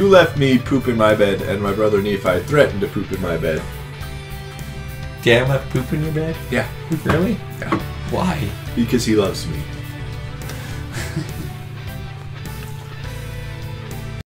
let me poop in my bed, and my brother Nephi threatened to poop in my bed. Dan left poop in your bed? Yeah. Really? Yeah. Why? Because he loves me.